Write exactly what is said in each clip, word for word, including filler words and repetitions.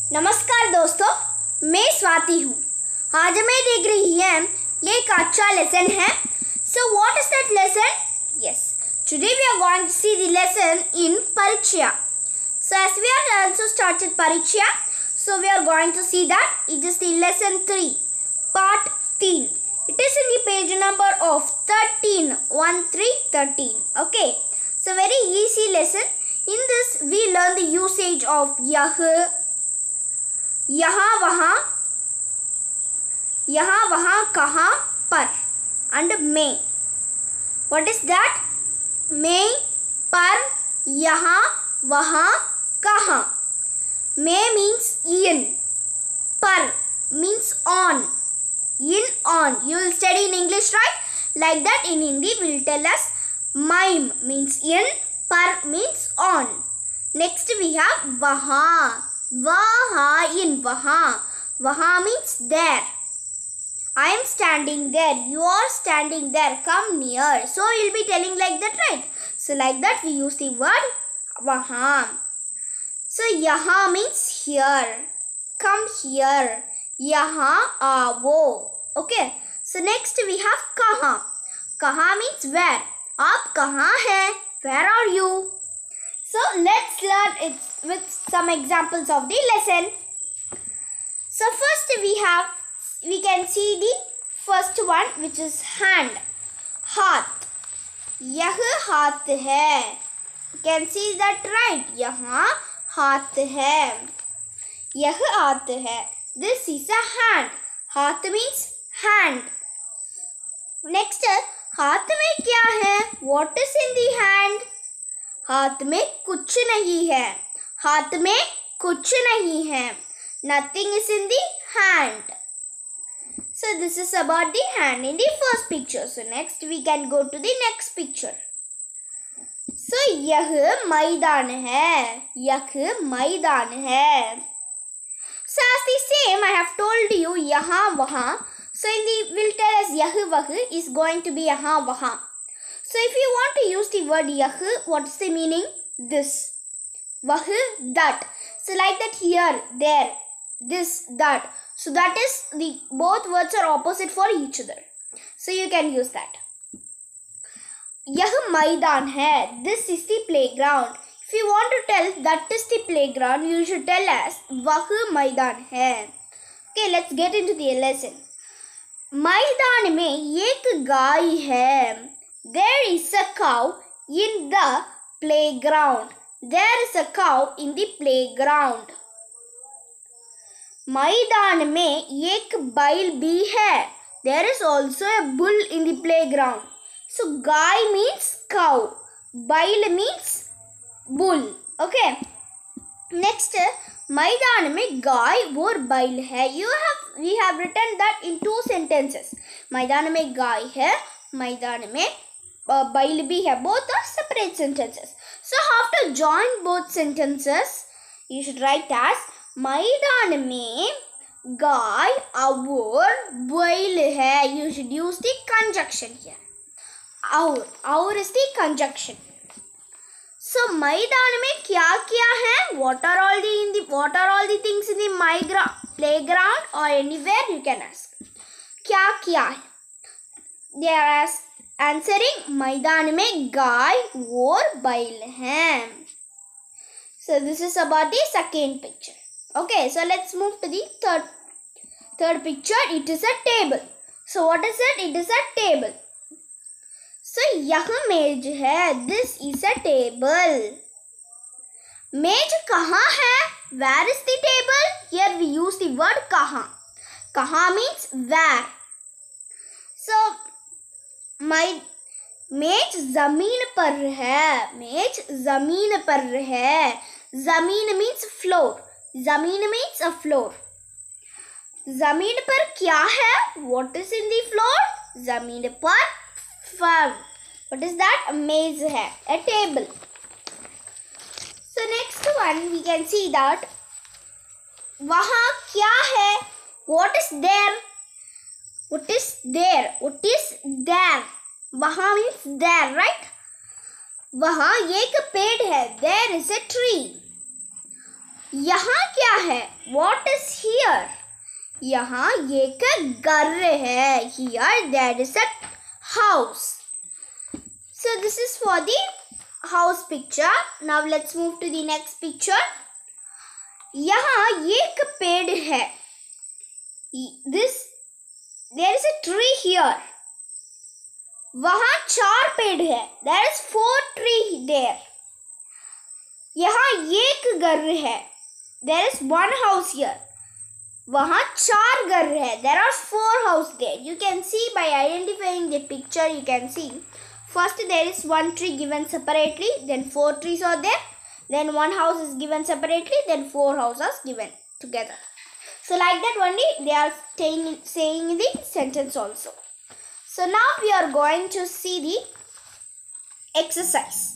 नमस्कार दोस्तों, मैं स्वाति हूँ। आज मैं देख रही है ये एक अच्छा लेसन है। So what is that lesson? Yes, today we are going to see the lesson in Parichya. So as we have also started Parichya, so we are going to see that it is the lesson three, part thirteen. It is in the page number of thirteen, one three thirteen. Okay, so very easy lesson. In this we learn the usage of yah, यहाँ वहाँ, यहाँ वहाँ कहाँ पर and में. What is that? में, पर, यहाँ, वहाँ, कहाँ. में means in, पर means on, in, on. You will study in English, right? Like that in Hindi will tell us mime means in, par means on. Next we have वहाँ. वहाँ in वहाँ. वहाँ means there. I am standing there. You are standing there. Come near. So you will be telling like that, right? So like that we use the word वहाँ. So यहाँ means here. Come here. यहाँ आओ. Okay. So next we have कहाँ. कहाँ means where. आप कहाँ हैं? Where are you? So let's learn it with some examples of the lesson. So first we have, we can see the first one which is hand. हाथ. यह हाथ है. You can see that, right? यहाँ हाथ है. यह हाथ है. This is a hand. हाथ means hand. Next, हाथ में क्या है? What is in the hand? हाथ में कुछ नहीं है. हाथ में कुछ नहीं है. Nothing is in the hand. So this is about the hand in the first picture. So next we can go to the next picture. So यह मैदान है. यह मैदान है. So as the same I have told you यहाँ वहाँ. So in the will tell us यह वह is going to be यहाँ वहाँ. So if you want to use the word yah, what is the meaning? This. Vah, that. So like that here, there, this, that. So that is the, both words are opposite for each other. So you can use that. Yah maidan hai. This is the playground. If you want to tell that is the playground, you should tell us vah maidan hai. Okay, let's get into the lesson. Maidan mein ek gaay hai. There is a cow in the playground. There is a cow in the playground. मैदान में एक बैल भी है. There is also a bull in the playground. So guy means cow. बैल means bull. Okay. Next, मैदान में गाय और बैल है. You have we have written that in two sentences. मैदान में गाय है. मैदान में बैल भी है. Both are separate sentences. So how to join both sentences? You should write as मैदान में गाय और बैल है. You should use the conjunction here. और और is the conjunction. So मैदान में क्या क्या है? What are all the in the what are all the things in the my playground or anywhere you can ask. क्या क्या है? They are asked. Answering मैदान में गाय और बैल हैं. So this is about the second picture. Okay, so let's move to the third third picture. It is a table. So what is it? It is a table. So यह मेज है. This is a table. मेज कहाँ है? Where is the table? Here we use the word कहाँ. कहाँ means where. So मैं मेज जमीन पर है. मेज जमीन पर है. Zameen means floor. Zameen means a floor. जमीन पर क्या है? What is in the floor? जमीन पर फर्श. What is that? मेज है. A table. So next one we can see that वहाँ क्या है? What is there? What is there? What is there? वहाँ means there, right? वहाँ एक पेड़ है. There is a tree. यहाँ क्या है? What is here? यहाँ एक घर है. Here there is a house. So this is for the house picture. Now let's move to the next picture. यहाँ एक पेड़ है. This there is a tree here. वहाँ चार पेड़ है. There is four tree there. यहाँ एक घर है. There is one house here. वहाँ चार घर है. There are four house there. You can see by identifying the picture. You can see first there is one tree given separately. Then four trees are there. Then one house is given separately. Then four houses given together. So like that only they are saying, saying the sentence also. So now we are going to see the exercise.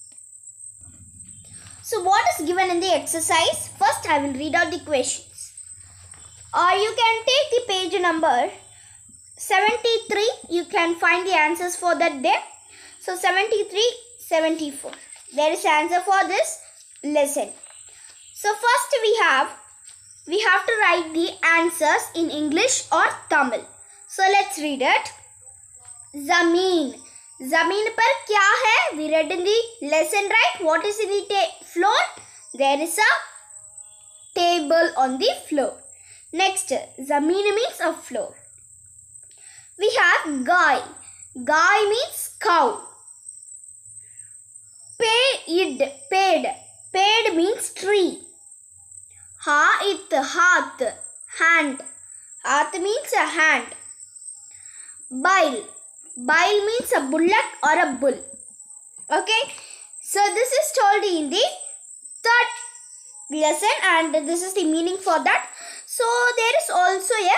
So what is given in the exercise? First I will read out the questions. Or you can take the page number seventy-three. You can find the answers for that there. So seventy-three, seventy-four. There is answer for this lesson. So first we have we have to write the answers in English or Tamil. So let's read it. Zameen. Zameen पर क्या है? We read in the lesson, right? What is in the floor? There is a table on the floor. Next, Zameen means a floor. We have Gai. Gai means cow. Paid. Paid. Paid means tree. Haith. Hath. Hand. Hath means a hand. Bail. Bail means a bullock or a bull. Okay. So this is told in the third lesson and this is the meaning for that. So there is also a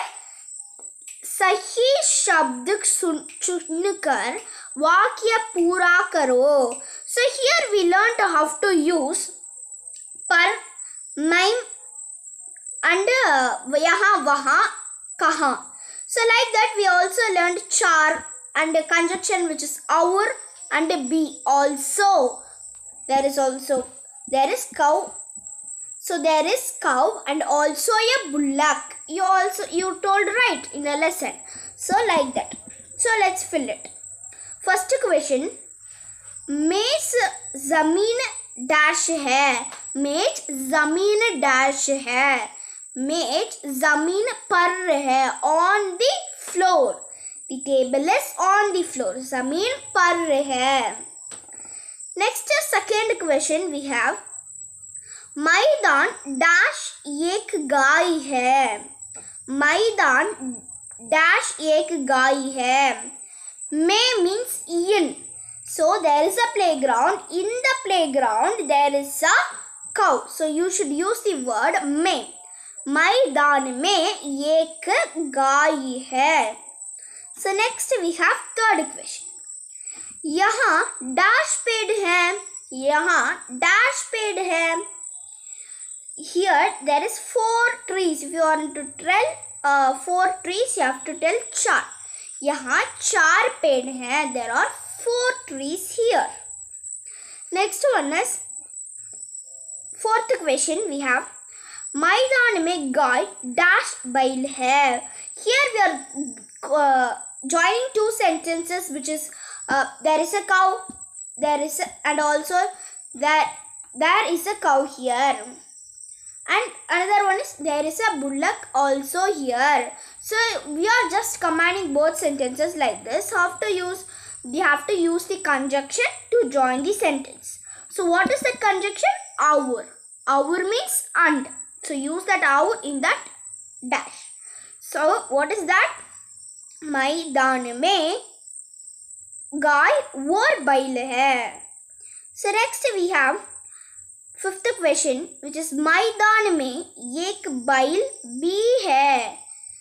सही शब्द चुनकर वाक्य पूरा करो. So here we learned how to use पर, मैं and यहाँ वहाँ कहाँ. So like that we also learned char and a conjunction which is our and be also. There is also there is cow. So there is cow and also a bullock. You also you told right in the lesson. So like that. So let's fill it. First question. मेज जमीन dash है. मेज जमीन dash है. मेज जमीन पर है. On the floor. The table is on the floor. जमीन पर है. Next second question we have. मैदान डैश एक गाय है. मैदान डैश एक गाय है. में means in. So there is a playground. In the playground there is a cow. So you should use the word में. मैदान में एक गाय है. So next we have third question. यहाँ डैश पेड़ है. यहाँ डैश पेड़ है. Here there is four trees. If you want to tell uh, four trees, you have to tell चार. यहाँ चार पेड़ हैं. There are four trees here. Next one is fourth question. We have मैदान में गाय डैश बैल है. Here we are uh, joining two sentences, which is uh, there is a cow. There is a, and also that there is a cow here. And another one is there is a bullock also here. So we are just combining both sentences like this. Have to use we have to use the conjunction to join the sentence. So what is that conjunction? Our. Our means and. So use that our in that dash. So what is that? मैदान में गाय और बैल है. So next we have fifth question, which is मैदान में एक बैल भी है.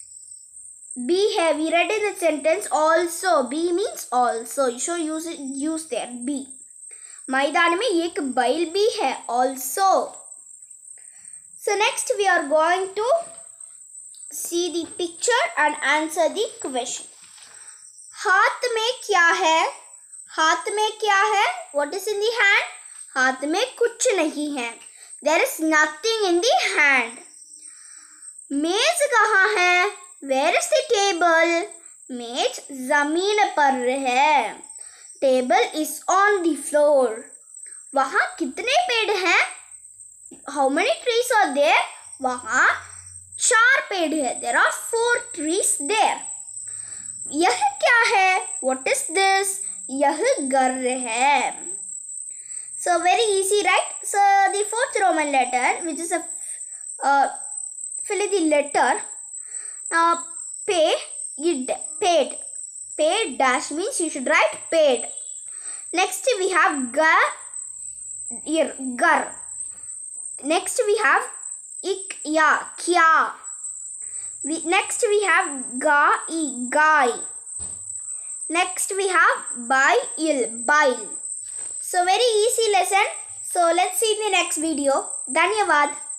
Be है. We read in the sentence also. Be means also. You should use it, use there. Be. मैदान में एक बैल भी है. Also. So next we are going to see the picture and answer the question. हाथ में क्या है? हाथ में क्या है? What is in the hand? हाथ में कुछ नहीं है. There is nothing in the hand. मेज कहाँ है? Where is the table? मेज जमीन पर है. Table is on the floor. वहाँ कितने पेड़ हैं? How many trees are there? वहाँ चार पेड़ है. There are four trees there. यह क्या है? What is this? यह घर है. So very easy, right? So the fourth Roman letter, which is a uh, fill in the letter. Now pay it paid. Paid dash means you should write paid. Next we have gar here gar. Next we have ik ya kya. We, next we have ga i guy. Next we have by il bile. So very easy lesson. So let's see in the next video. Dhanyavad.